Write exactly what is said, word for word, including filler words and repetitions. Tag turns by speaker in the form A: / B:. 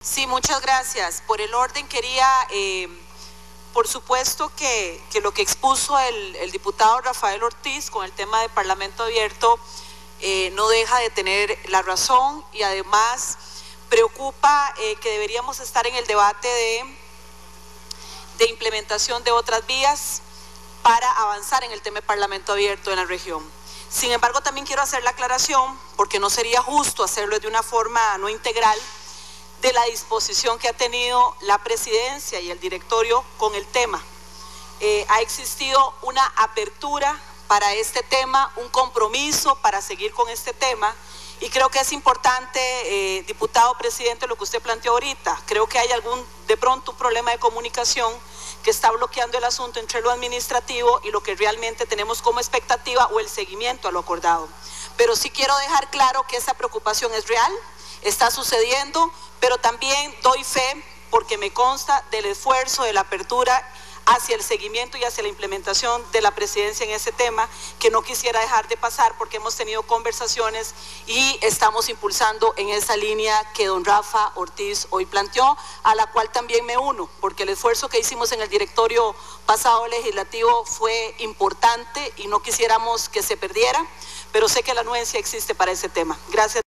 A: Sí, muchas gracias. Por el orden quería, eh, por supuesto que, que lo que expuso el, el diputado Rafael Ortiz con el tema de Parlamento Abierto eh, no deja de tener la razón y además preocupa eh, que deberíamos estar en el debate de, de implementación de otras vías para avanzar en el tema de Parlamento Abierto en la región. Sin embargo, también quiero hacer la aclaración, porque no sería justo hacerlo de una forma no integral, de la disposición que ha tenido la presidencia y el directorio con el tema. Eh, ha existido una apertura para este tema, un compromiso para seguir con este tema, y creo que es importante, eh, diputado presidente, lo que usted planteó ahorita. Creo que hay algún, de pronto, un problema de comunicación que está bloqueando el asunto entre lo administrativo y lo que realmente tenemos como expectativa o el seguimiento a lo acordado. Pero sí quiero dejar claro que esa preocupación es real, está sucediendo, pero también doy fe, porque me consta del esfuerzo, de la apertura hacia el seguimiento y hacia la implementación de la presidencia en ese tema, que no quisiera dejar de pasar porque hemos tenido conversaciones y estamos impulsando en esa línea que don Rafa Ortiz hoy planteó, a la cual también me uno, porque el esfuerzo que hicimos en el directorio pasado legislativo fue importante y no quisiéramos que se perdiera, pero sé que la anuencia existe para ese tema. Gracias.